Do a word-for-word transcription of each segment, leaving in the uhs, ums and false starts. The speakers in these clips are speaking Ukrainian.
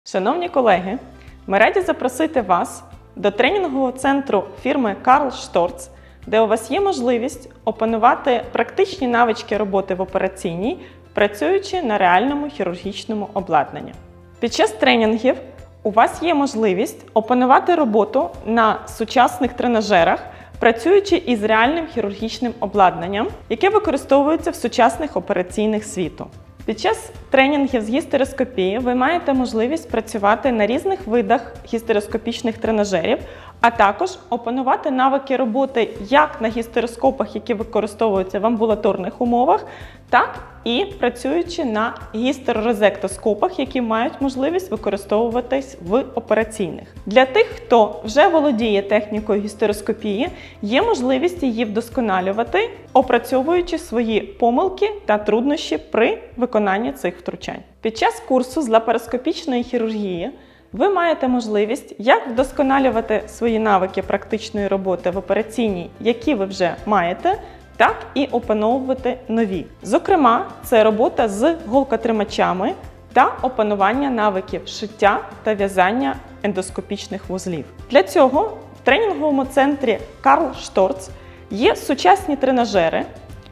Шановні колеги, ми раді запросити вас до тренінгового центру фірми Карл Шторц, де у вас є можливість опанувати практичні навички роботи в операційній, працюючи на реальному хірургічному обладнанні. Під час тренінгів у вас є можливість опанувати роботу на сучасних тренажерах, працюючи із реальним хірургічним обладнанням, яке використовується в сучасних операційних світу. Під час тренінгів з гістероскопії ви маєте можливість працювати на різних видах гістероскопічних тренажерів, а також опанувати навики роботи як на гістероскопах, які використовуються в амбулаторних умовах, так і працюючи на гістерорезектоскопах, які мають можливість використовуватись в операційних. Для тих, хто вже володіє технікою гістероскопії, є можливість її вдосконалювати, опрацьовуючи свої помилки та труднощі при виконанні цих втручань. Під час курсу з лапароскопічної хірургії ви маєте можливість як вдосконалювати свої навики практичної роботи в операційній, які ви вже маєте, так і опановувати нові. Зокрема, це робота з голкотримачами та опанування навиків шиття та в'язання ендоскопічних вузлів. Для цього в тренінговому центрі Карл Шторц є сучасні тренажери.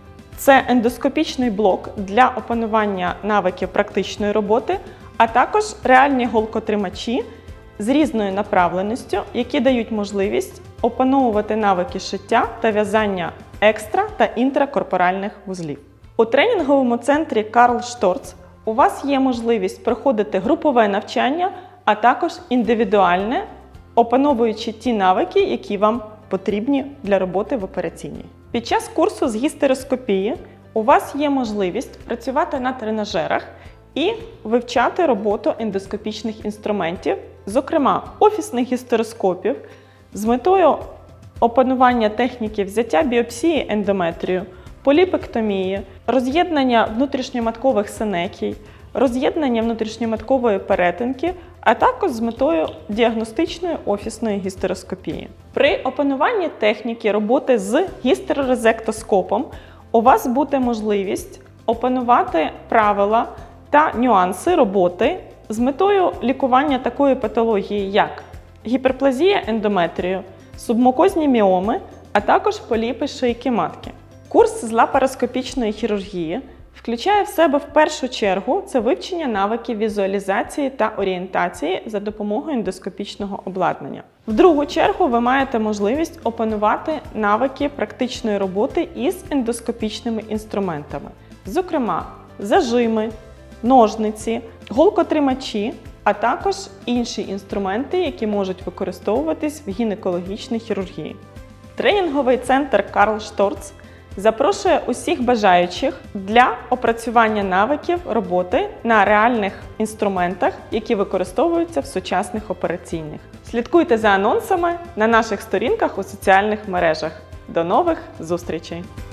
Це ендоскопічний блок для опанування навиків практичної роботи, а також реальні голкотримачі з різною направленістю, які дають можливість опановувати навики шиття та в'язання екстра та інтракорпоральних вузлів. У тренінговому центрі Карл Шторц у вас є можливість проходити групове навчання, а також індивідуальне, опановуючи ті навики, які вам потрібні для роботи в операційній. Під час курсу з гістероскопії у вас є можливість працювати на тренажерах і вивчати роботу ендоскопічних інструментів, зокрема офісних гістероскопів, з метою опанування техніки взяття біопсії ендометрію, поліпектомії, роз'єднання внутрішньоматкових синекій, роз'єднання внутрішньоматкової перетинки, а також з метою діагностичної офісної гістероскопії. При опануванні техніки роботи з гістерорезектоскопом у вас буде можливість опанувати правила та нюанси роботи з метою лікування такої патології, як гіперплазія ендометрію, субмукозні міоми, а також поліпи шийки матки. Курс з лапароскопічної хірургії включає в себе в першу чергу це вивчення навиків візуалізації та орієнтації за допомогою ендоскопічного обладнання. В другу чергу ви маєте можливість опанувати навики практичної роботи із ендоскопічними інструментами, зокрема зажими, ножниці, голкотримачі, а також інші інструменти, які можуть використовуватись в гінекологічній хірургії. Тренінговий центр Карл Шторц запрошує усіх бажаючих для опрацювання навиків роботи на реальних інструментах, які використовуються в сучасних операційних. Слідкуйте за анонсами на наших сторінках у соціальних мережах. До нових зустрічей!